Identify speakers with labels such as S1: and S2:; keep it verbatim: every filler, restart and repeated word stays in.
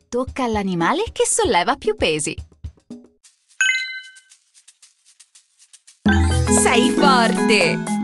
S1: Tocca all'animale che solleva più pesi. Sei forte!